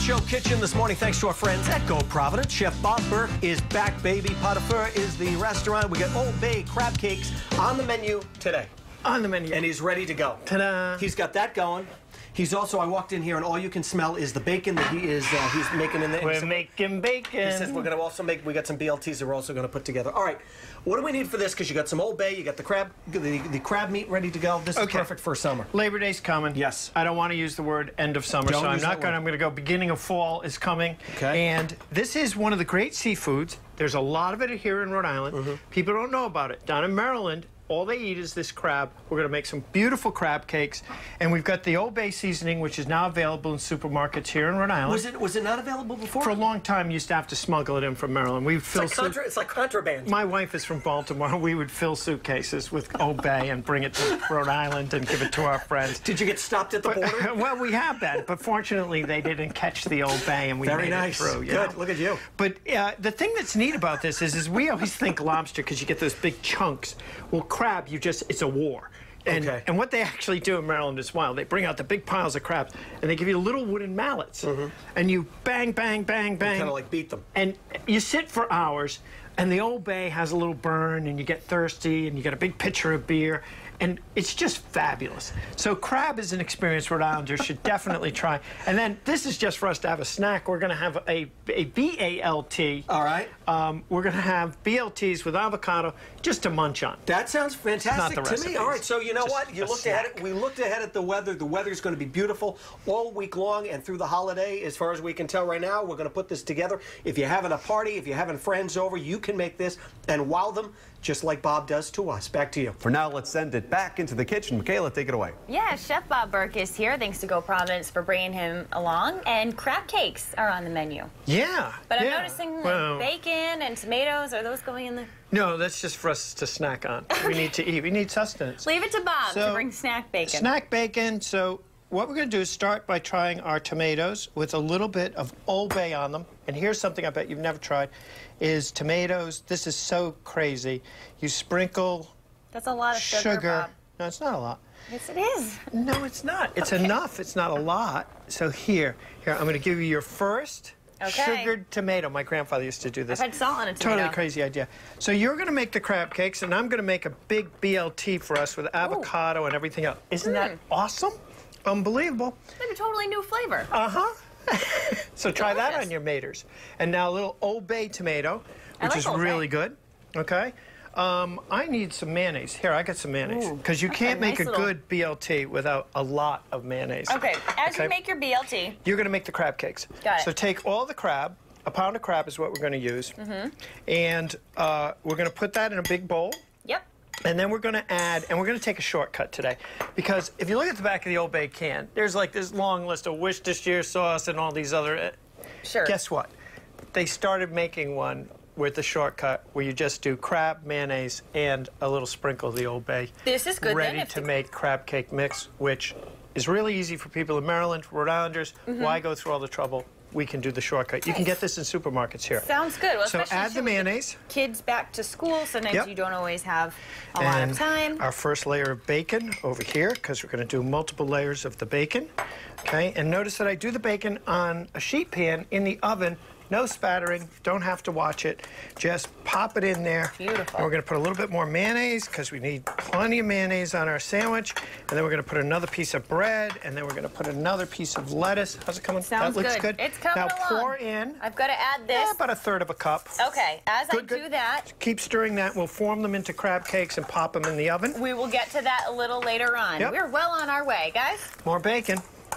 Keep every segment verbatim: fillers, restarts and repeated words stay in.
Show kitchen this morning, thanks to our friends at Go Providence. Chef Bob Burke is back, baby. Pot Au Feu is the restaurant. We got Old Bay crab cakes on the menu today. On the menu. And he's ready to go. Ta-da. He's got that going. He's also, I walked in here and all you can smell is the bacon that he is, uh, he's making in the... We're making bacon. He says we're going to also make, we got some B L Ts that we're also going to put together. All right, what do we need for this? Because you got some Old Bay, you got the crab, the, the crab meat ready to go. This Okay. is perfect for summer. Labor Day's coming. Yes. I don't want to use the word end of summer, Don't so I'm use not that going to. word. I'm going to go beginning of fall is coming. Okay. And this is one of the great seafoods. There's a lot of it here in Rhode Island. Mm-hmm. People don't know about it. Down in Maryland, all they eat is this crab. We're going to make some beautiful crab cakes. And we've got the Old Bay seasoning, which is now available in supermarkets here in Rhode Island. Was it was it not available before? For a long time, you used to have to smuggle it in from Maryland. We it's, fill like contra, it's like contraband. My wife is from Baltimore. We would fill suitcases with Old Bay and bring it to Rhode Island and give it to our friends. Did you get stopped at the border? But, well, we have been, but fortunately they didn't catch the Old Bay and we Very made nice. it through. You Good. know? Look at you. But uh, the thing that's neat about this is, is we always think lobster because you get those big chunks. Well, crab, you just it's a war. And, okay. and what they actually do in Maryland is wild. They bring out the big piles of crabs, and they give you little wooden mallets. Mm-hmm. And you bang, bang, bang, bang. Kind of like beat them. And you sit for hours, and the Old Bay has a little burn, and you get thirsty, and you get a big pitcher of beer, and it's just fabulous. So crab is an experience Rhode Islanders should definitely try. And then this is just for us to have a snack. We're going to have a, a B A L T. All right. Um, we're going to have B L Ts with avocado just to munch on. That sounds fantastic Not the to recipes. me. All right, so you know Just what? You a looked snack. ahead. At, we looked ahead at the weather. The weather's going to be beautiful all week long and through the holiday. As far as we can tell right now, we're going to put this together. If you're having a party, if you're having friends over, you can make this and wow them just like Bob does to us. Back to you. For now, let's send it back into the kitchen. Michaela, take it away. Yeah, Chef Bob Burke is here. Thanks to Go Providence for bringing him along. And crab cakes are on the menu. Yeah. But I'm yeah. noticing like, well, bacon and tomatoes. Are those going in the... No, that's just for us to snack on. We need to eat. We need sustenance. Leave it to Bob So, to bring snack bacon. Snack bacon. So what we're going to do is start by trying our tomatoes with a little bit of Old Bay on them. And here's something I bet you've never tried, is tomatoes. This is so crazy. You sprinkle That's a lot of sugar, sugar. Bob. No, it's not a lot. Yes, it is. No, it's not. It's Okay. enough. It's not a lot. So here, here, I'm going to give you your first Okay. sugared tomato. My grandfather used to do this. I've had salt on a tomato. Totally crazy idea. So you're going to make the crab cakes, and I'm going to make a big B L T for us with avocado and everything else. Isn't that Mm. awesome? Unbelievable. Like a totally new flavor. Uh-huh. So try that Delicious. on your maters. And now a little Old Bay tomato, I which like is Old Bay. really good. Okay. Um, I need some mayonnaise. Here, I got some mayonnaise. Ooh, Because you that's can't a make nice a little- good B L T without a lot of mayonnaise. Okay, as Okay. you make your B L T, You're going to make the crab cakes. Got it. So take all the crab. A pound of crab is what we're going to use. Mm-hmm. And uh, we're going to put that in a big bowl. yep. And then we're going to add, and we're going to take a shortcut today. Because if you look at the back of the Old Bay can, there's like this long list of Worcestershire sauce and all these other... uh, Sure. Guess what? They started making one with the shortcut where you just do crab, mayonnaise, and a little sprinkle of the Old Bay. This is good Ready then. If to the- make crab cake mix, which is really easy for people in Maryland, Rhode Islanders. Mm-hmm. Why go through all the trouble? We can do the shortcut. You can get this in supermarkets here. Sounds good. Well, So especially add too the with mayonnaise. Kids back to school, sometimes Yep. you don't always have a lot And of time. our first layer of bacon over here, because we're going to do multiple layers of the bacon. Okay, and notice that I do the bacon on a sheet pan in the oven. No spattering, don't have to watch it. Just pop it in there. Beautiful. And we're gonna put a little bit more mayonnaise because we need plenty of mayonnaise on our sandwich. And then we're gonna put another piece of bread, and then we're gonna put another piece of lettuce. How's it coming? Sounds that looks good. good. It's coming now along. pour in I've got to add this. eh, about a third of a cup. Okay, as I Good, do good. that, Keep stirring that. We'll form them into crab cakes and pop them in the oven. we will get to that a little later on. Yep. We're well on our way, guys. More bacon.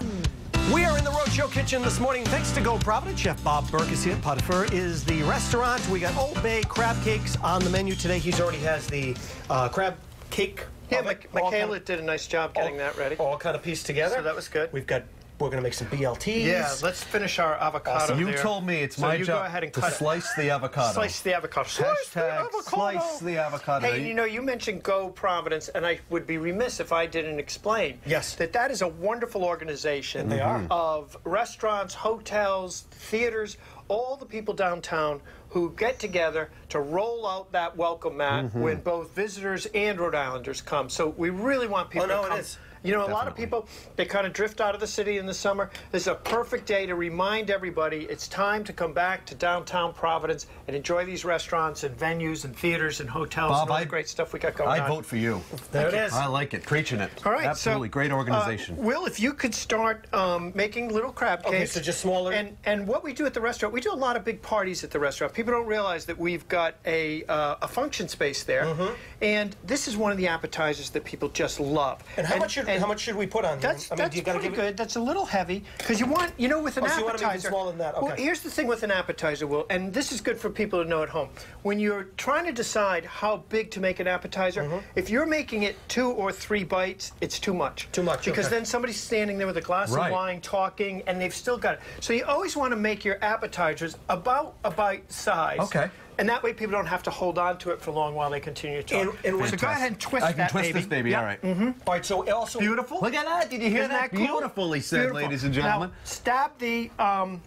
We are in the Rhode Show kitchen this morning. Thanks to Go Providence. Chef Bob Burke is here. Pot Au Feu is the restaurant. We got Old Bay crab cakes on the menu today. He's already has the uh, crab cake. Yeah, oven, Mik- all Michaela kind of- did a nice job getting all- that ready. All kind of pieced together. So that was good. We've got. We're going to make some B L Ts. Yeah, let's finish our avocado Awesome. You there. told me it's So my you job go ahead and to cut it. slice the avocado. Slice the avocado. Slice the Hashtag avocado. slice the avocado. Hey, you know, you mentioned Go Providence, and I would be remiss if I didn't explain Yes. that that is a wonderful organization They are. of restaurants, hotels, theaters, all the people downtown who get together to roll out that welcome mat Mm-hmm. when both visitors and Rhode Islanders come. So we really want people Oh, no, to it come. is. You know, a lot of Definitely. people, they kind of drift out of the city in the summer. This is a perfect day to remind everybody it's time to come back to downtown Providence and enjoy these restaurants and venues and theaters and hotels Bob, and all I- the great stuff we got going I on. vote for you. There it is. I like it. Preaching it. All right, Absolutely. so, Great organization. Uh, Will, if you could start um, making little crab cakes. Okay, so just smaller? And and what we do at the restaurant, we do a lot of big parties at the restaurant. People don't realize that we've got a uh, a function space there, Mm-hmm. and this is one of the appetizers that people just love. And how much should and how much should we put on here? That's, I mean, that's do you gotta pretty give it- good. That's a little heavy because you want, you know, with an Oh, so you want appetizer. them even smaller than that? Well, Okay. here's the thing with an appetizer, Will, and this is good for people to know at home. When you're trying to decide how big to make an appetizer, Mm-hmm. if you're making it two or three bites, it's too much. Too much, Because okay. then somebody's standing there with a glass Right. of wine talking, and they've still got it. So you always want to make your appetizers about a bite size. Okay. And that way people don't have to hold on to it for long while they continue to talk. And- and so Fantastic. go ahead and twist I can that twist baby. this baby. Yep. All right. All right, so also Beautiful. Look at that. Did you hear Isn't that? that cool? Beautiful, he said, Beautiful. ladies and gentlemen. Now, stab the, um,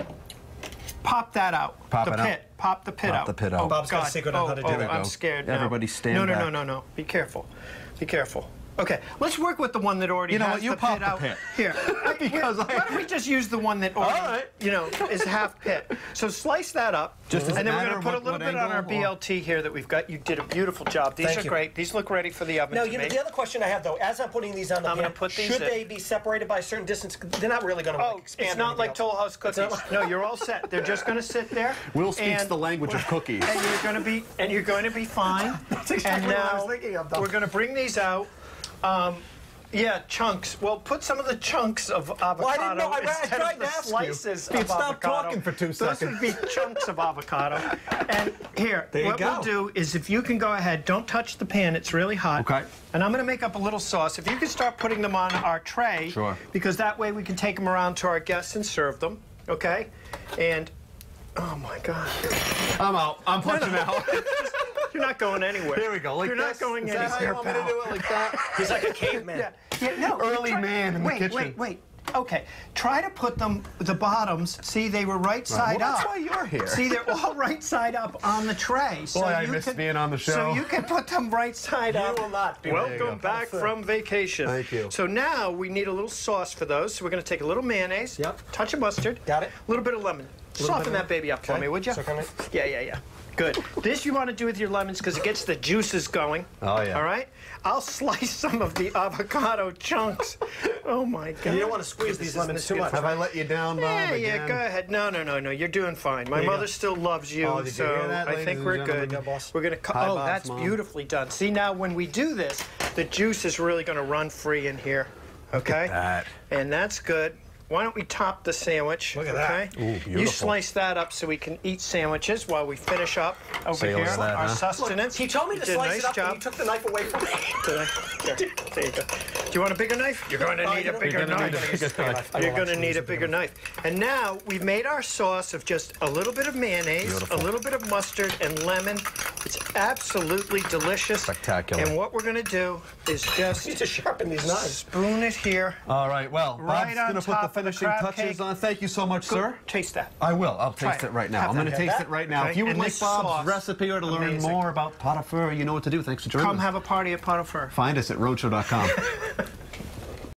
pop that out. Pop the it out. pit. Pop the pit Pop out. the pit out. Oh, Bob's got a God. secret on oh, how to do oh, it. There we I'm go. scared now. Everybody stand no, no, back. No, no, no, Be careful. Be careful. Okay, let's work with the one that already You know has what? You the pop pit the out. pit. Here. Because why, I- why don't we just use the one that already, All right. you know, is half pit. So slice that up. Just does it and then we're matter going to put a what- little what bit on our angle, or- B L T here that we've got. You did a beautiful job. These Thank are you. great. These look ready for the oven Now, to you know, make. the other question I have, though, as I'm putting these on the I'm pan, gonna put these should in. they be separated by a certain distance? They're not really going to Oh, expand. it's or not anything like else. Toll House cookies. It's not- No, you're all set. They're just going to sit there. Will speaks and- the language of cookies. And you're going to be and you're going to be fine. That's exactly and what I now was thinking of, though. we're going to bring these out. Um, yeah, chunks. Well, put some of the chunks of avocado I didn't know. I- I instead tried of the to ask you. slices You'd of stop avocado. talking for two Those seconds. would be chunks of avocado. And here, There you what go. we'll do is if you can go ahead, don't touch the pan. It's really hot. Okay. And I'm going to make up a little sauce. If you can start putting them on our tray, Sure. because that way we can take them around to our guests and serve them. Okay? And oh my God. I'm out. I'm punching out. You're not going anywhere. Here we go. Like You're this? not going Is that how you anywhere, want me to pal. do it? Like that? He's like a caveman. Yeah. Yeah, no. Early try- man in the wait, kitchen. Wait, wait, Okay. Try to put them, the bottoms, see, they were right side well, up. that's why you're here. See, they're all right side up on the tray. So Boy, I you miss can, being on the show. So you can put them right side You up. will not be. There you Welcome go. back from vacation. Thank you. So now we need a little sauce for those. So we're going to take a little mayonnaise, Yep. touch of mustard, Got it. a little bit of lemon. Soften bit that of- baby up for okay. me, would you? So can I- Yeah, yeah, yeah. Good. This you want to do with your lemons because it gets the juices going. Oh, yeah. All right? I'll slice some of the avocado chunks. Oh, my God. You don't want to squeeze these lemons too much. Have I let you down, Bob? Yeah, yeah, again? go ahead. No, no, no, no. You're doing fine. My you mother go. still loves you, Oh, did you so hear that, I ladies think and we're gentlemen? good. Yeah, boss. We're gonna. Co- Hi, oh, Bob's that's mom. beautifully done. See, now when we do this, the juice is really gonna run free in here. Okay. that. And that's good. Why don't we top the sandwich? Look at okay? that. Ooh, You beautiful. slice that up so we can eat sandwiches while we finish up over Sails here that, our huh? sustenance. He told me You to did a slice nice it up, job. and you took the knife away from me. Did I? Here, there you go. Do you want a bigger knife? You're going to Oh, need you a know, bigger you're gonna knife. need a bigger knife. I don't You're going to like need a using bigger knife. And now we've made our sauce of just a little bit of mayonnaise, Beautiful. a little bit of mustard, and lemon. It's absolutely delicious. Spectacular. And what we're going to do is You just need to sharpen these knives. spoon it here. All right, well, Right Bob's on going to put top the of the finishing crab touches cake. on. Thank you so much, sir. Taste that. I will. I'll Try taste it. it right now. Have I'm going to that. taste That? it right now. Okay. If you would And like this Bob's sauce, recipe or to learn amazing. more about Pot Au Feu, you know what to do. Thanks for joining Come us. have a party at Pot Au Feu. Find us at road show dot com.